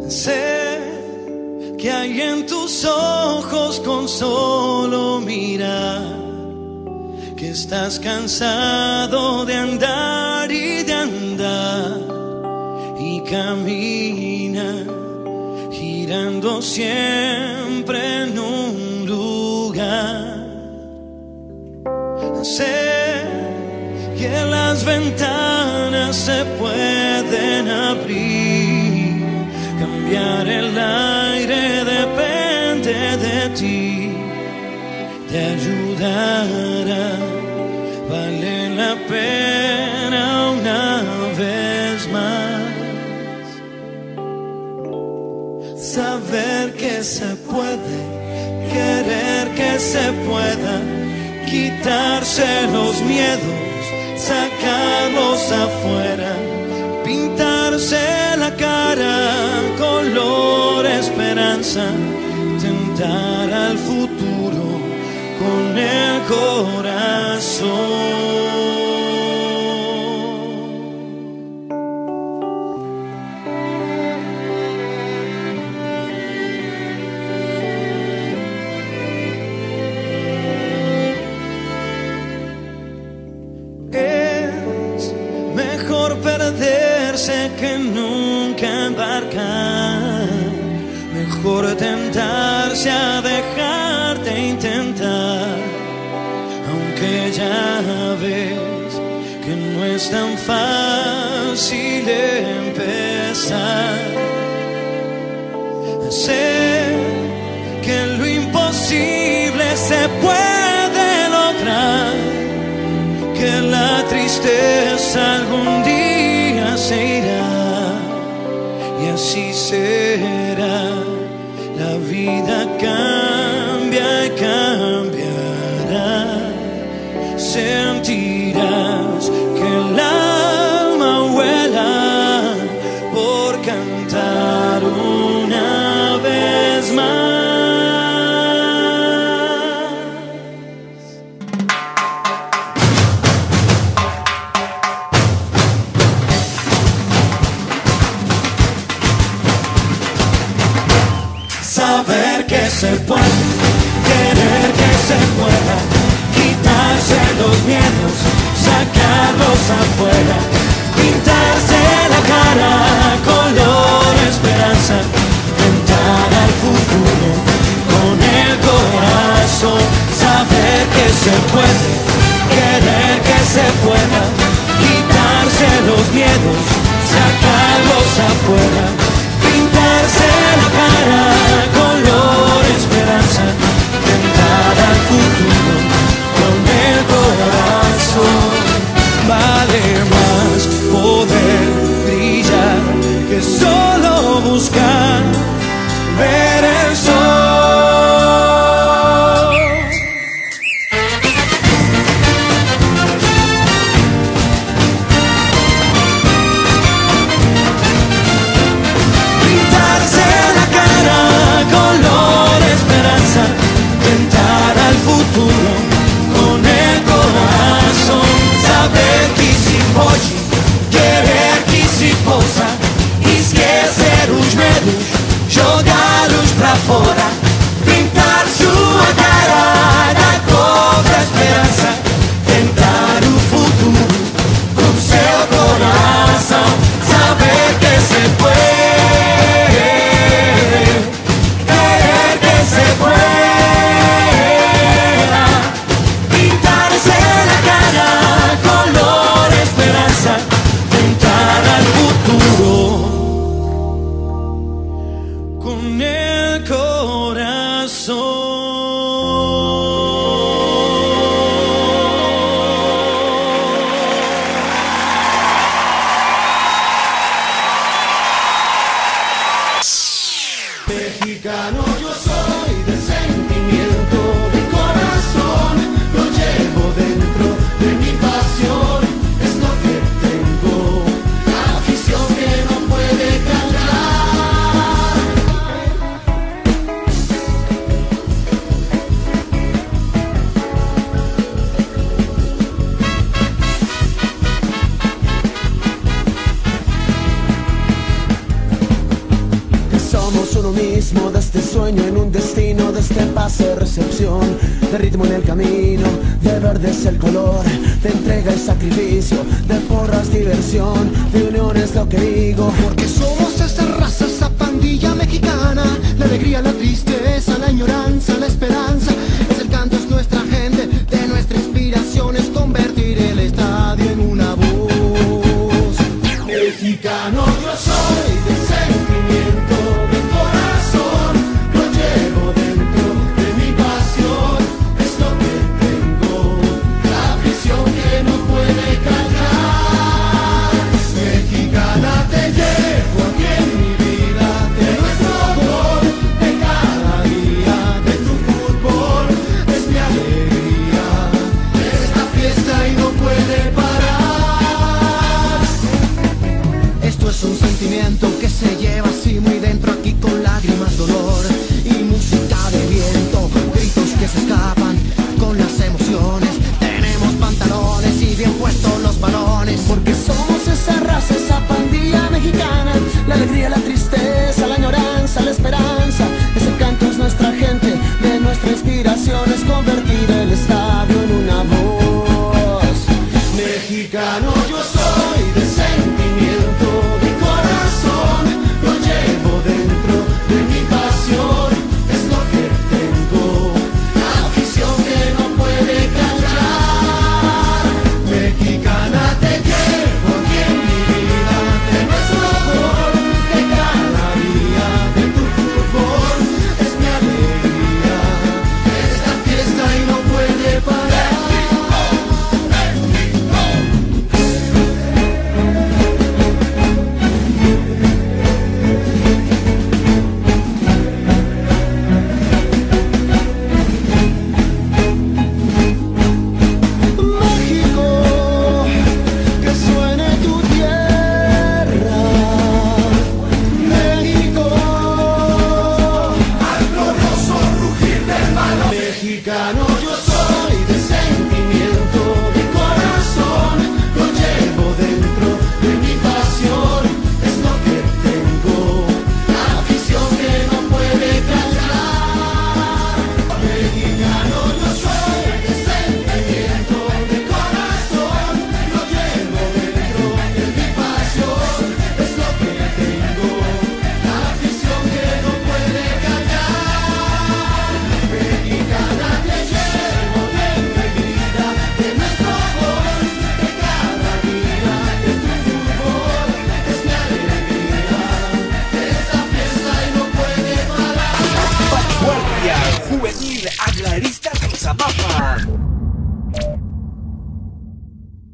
Sé que hay en tus ojos con solo mirar que estás cansado de andar y de andar y camina girando siempre en un lugar. Sé que las ventanas se pueden abrir, cambiar el aire depende de ti, te ayudará, vale la pena una vez más. Saber que se puede, querer que se pueda, quitarse los miedos, sacarlos afuera, pintarse la cara color esperanza, tentar al futuro con el corazón. Es mejor perderse que nunca embarcar, mejor tentarse a dejarte intentar, aunque ya ves que no es tan fácil empezar. Sé que lo imposible se puede lograr, que la tristeza algún día se irá y así será. La vida cambia y cambiará. Sentirás que el alma vuela por cantar una vez más. Saber que se puede, querer que se pueda, quitarse los miedos, sacarlos afuera, pintarse la cara color esperanza, tentar al futuro con el corazón. Saber que se puede, querer que se pueda, quitarse los miedos, sacarlos afuera, pintarse la cara color esperanza, tentar al futuro con el corazón. Vale más poder brillar que solo buscar ver el sol. hace recepción, de ritmo en el camino, de verde es el color, de entrega y sacrificio, de porras diversión, de unión es lo que digo. Porque somos esa raza, esa pandilla mexicana, la alegría, la tristeza, la añoranza, la esperanza. Es el canto, es nuestra gente, de nuestra inspiración es convertir el estadio en una voz. Mexicano yo soy, de sentimiento, de corazón, lo llevo dentro de mi pasión, es lo que tengo, la afición que no puede callar. Mexicana te llevo aquí en mi vida, de nuestro gol, de cada día, de tu fútbol, es mi alegría, esta fiesta y no puede parar. Esto es un sentimiento que se lleva así muy dentro, aquí con lágrimas, dolor y música de viento, gritos que se escapan con las emociones. Tenemos pantalones y bien puestos los balones. Porque somos esa raza, esa pandilla mexicana, la alegría, la tristeza, la añoranza, la esperanza. Ese canto es nuestra gente, de nuestra inspiración es convertir el estadio en una voz. Mexicano yo soy, de sentimiento, de corazón, lo llevo dentro de mi pasión, es lo que tengo, la afición que no puede callar. Mexicana te llevo aquí en mi vida, de nuestro gol, de cada día, de tu fútbol, es mi alegría, esta fiesta y no puede parar. México, que suene tu tierra. México, Al glorioso rugir del balón. Mexicano yo soy, de